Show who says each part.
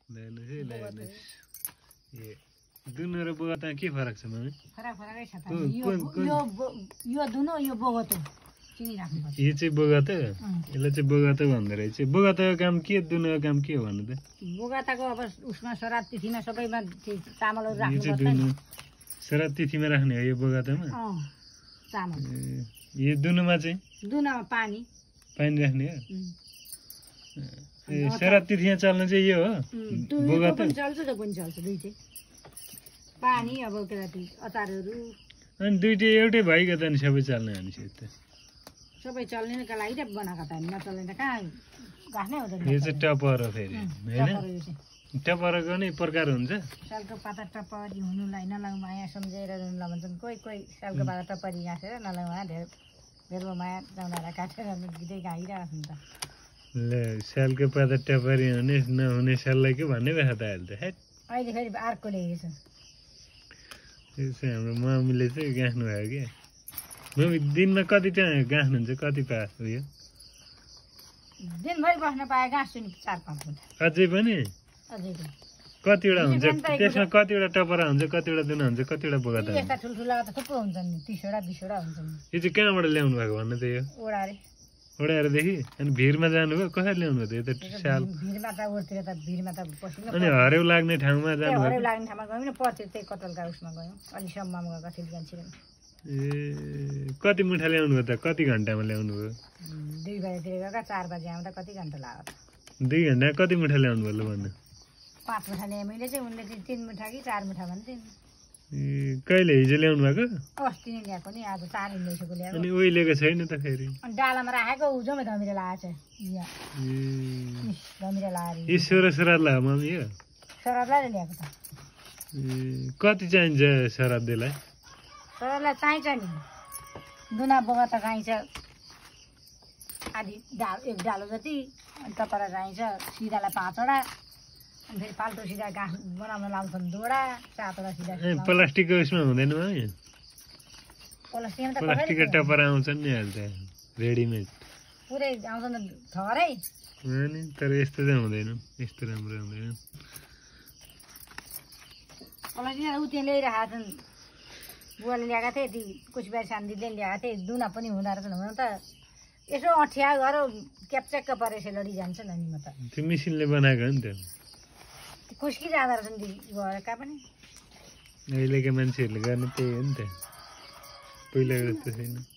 Speaker 1: ए दुनो र बगता के फरक छ मम्मी?
Speaker 2: फरकै छ त। यो दुनो यो बगतो चिनिराख्नु पर्छ।
Speaker 1: यो चाहिँ बगता यसलाई चाहिँ बगता भन्दो रहेछ। बगताको काम के दुनोको काम के हो भन्नु त?
Speaker 2: बगताको अब उसमा श्राद्ध तिथिमा सबैमा चामलहरू
Speaker 1: यो
Speaker 2: राख्नु
Speaker 1: चाहिँ
Speaker 2: पर्छ।
Speaker 1: दुनो श्राद्ध तिथिमा राख्ने हो यो बगतामा?
Speaker 2: चामल।
Speaker 1: यो दुनोमा चाहिँ
Speaker 2: दुनामा पानी
Speaker 1: राख्ने हो? ए श्राद्ध तिथिमा चल्ने चाहिँ यो हो बगता?
Speaker 2: पनि चल्छ त पनि चल्छ दुईटै। पानी अब कति अचारहरू
Speaker 1: अनि दुईटै एउटै भइगयो त नि सबै चल्ने भनेपछि त?
Speaker 2: सबै चल्नेका लागि त बनाएको त हामी, नचल्ने त कहाँ गाँस्नै हो त।
Speaker 1: यो चाहिँ टपर हो फेरि होइन? टपरको नै प्रकार हुन्छ?
Speaker 2: सालको पाता टपरी हुनुलाई नलाउ माया सम्झेर रुनुला भन्छन्। कोही सालको पाता टपरी गाँसेर नलाउ माया धेरै माया जाउँदा काटेर गीतै गाइरहेको हुन्छ।
Speaker 1: ल सालको पाता टपरी हुने नहुने साललाई के भन्ने भए त अहिले त हेट।
Speaker 2: अहिले फेरि अर्को ल्याएको छ।
Speaker 1: त्यो चाहिँ हाम्रो मम्मीले चाहिँ गाँस्नु भयो क्या। मम्मी दिनमा कति चाहिँ गाँस्नुहुन्छ? कति पास उयो?
Speaker 2: दिनभरि बस्न पाए गाँस्छु नि 4-5 मुठा।
Speaker 1: अझै पनि?
Speaker 2: अझै पनि।
Speaker 1: कतिवटा हुन्छ त्यसमा? कतिवटा टपरा हुन्छ, कतिवटा दुना हुन्छ, कतिवटा बगता हुन्छ?
Speaker 2: यस्ता ठुल्ठुला त थुप्रो हुन्छन् नि, 30वटा 20वटा हुन्छन्।
Speaker 1: यो चाहिँ कहाँबाट ल्याउनु भएको भन्नु त? यो
Speaker 2: ओडारे
Speaker 1: ओडाएरदेखि? अनि भिरमा जानुभयो? कसरी ल्याउनु भयो त? यो त साल
Speaker 2: भिरमा त ओर्तिर त भिरमा त पसिनु।
Speaker 1: अनि हरेउ लाग्ने ठाउँमा जानुभयो?
Speaker 2: हरेउ लाग्ने ठाउँमा गयौँ न, पर्थ्यो त्यही कतलका उसमा गयौँ। अनि सम्ममा गएको सिलगन्छी।
Speaker 1: ए कति मुठा ल्याउनु भयो त? कति घन्टामा ल्याउनु भयो?
Speaker 2: 2 बजेतिर गएका 4 बजे आउँदा कति घन्टा लाग्यो त?
Speaker 1: 2 घन्टा कति मुठा ल्याउनु भयो ल भन्नु?
Speaker 2: 5 मुठा ल्याएँ मैले चाहिँ। उनले चाहिँ 3 मुठा कि 4 मुठा भन्थे।
Speaker 1: ए कहिले हिजो ल्याउनु भएको?
Speaker 2: अस्ति नै ल्याएको नि, आज 4 दिन भइसक्यो ल्याएको।
Speaker 1: अनि उहिलेको छैन त फेरि?
Speaker 2: अनि डालामा राखेको उजोमै धमिरा लगाएको छ। यहाँ धमिरा लगाएर
Speaker 1: ईश्वर श्राद्धलाई हो मम्मी यो?
Speaker 2: श्राद्धलाई ल्याएको त।
Speaker 1: कति चाहिन्छ श्राद्धलाई?
Speaker 2: श्राद्धलाई चाहिन्छ नि दुना बगता चाहिन्छ आधी एक डालो जति। अनि टपरा चाहिन्छ सिधालाई 5वटा। अनि फेरि फाल्टो सिधा गाँस बनाउन लाउँछन् 2वटा 7वटा सिधा।
Speaker 1: प्लास्टिकको उयसमा हुँदैन मम्मी? प्लास्टिकको टपरा आउँछन् नि अहिले त रेडिमेड
Speaker 2: पुरै आउँछन् थरै।
Speaker 1: अनि तर यस्तो चाहिँ हुँदैन, यस्तो राम्रो हुँदैन।
Speaker 2: प्लास्टिक ऊ त्यहाँ ल्याइरहेका छन्। बुवाले ल्याएको थिएँ, ती कुचबिहारी सानदिदीले ल्याएको थिएँ। दुना पनि हुँदो रहेछन्। हुन त यसो अठ्या गर क्याप्चक्क परेर लडी जान्छ नि म त।
Speaker 1: त्यो मेसिनले बनाएको हो नि त?
Speaker 2: खुस्की जाँदो रहेछन् ती गएका पनि।
Speaker 1: अहिलेका मान्छेहरूले गर्ने त्यही हो नि त, पहिलाको जस्तो छैन।